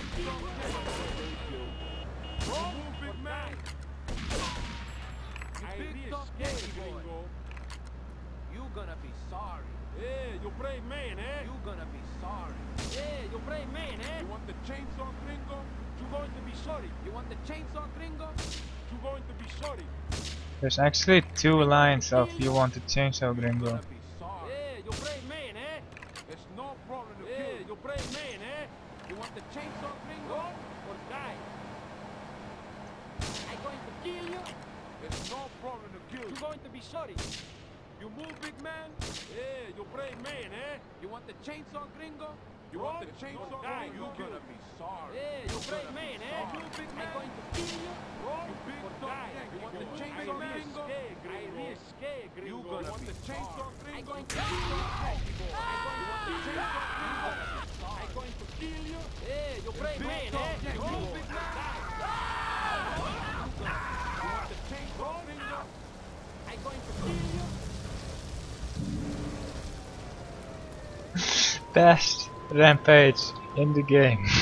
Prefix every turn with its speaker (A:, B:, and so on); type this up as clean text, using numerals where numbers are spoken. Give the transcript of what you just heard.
A: Big man. Big tough boy. You gonna be sorry.
B: Yeah, you brave man, eh?
A: You gonna be sorry.
B: Yeah, you brave man, eh?
A: You want the chainsaw gringo?
B: You going to be sorry.
A: You want the chainsaw gringo?
B: You going to be sorry.
C: There's actually two lines of you want to change our
A: You
C: gringo.
A: gonna be sorry.
B: Yeah, you brave man, eh?
A: It's no problem to
B: Yeah,
A: kill
B: you brave man, eh?
A: You want the chainsaw gringo?
B: Run or die. I going to kill you.
A: It's no problem to kill
B: You going to be sorry.
A: You move, big man?
B: Yeah, you brave man, eh?
A: You want the chainsaw gringo? You
B: Run
A: want the chainsaw
B: or die.
A: gringo? You gonna be sorry.
B: Yeah, you brave man, eh?
A: You big
B: I
A: man?
B: going to kill you. Run
A: You big
B: or
A: tough
B: die.
A: neck. You want the
B: I
A: chainsaw
B: really
A: gringo?
B: scared,
A: I
B: gringo.
A: really
B: scared, gringo.
A: You gonna want the chainsaw
B: I
A: gringo?
B: going to kill you.
A: You want the chainsaw gringo?
B: I going to kill you. Yeah, you brave
A: big
B: man,
A: tough
B: eh?
A: neck.
B: Run
A: You
B: or
A: big
B: die.
A: You want the chainsaw gringo?
B: I going to kill you.
C: Best rampage in the game.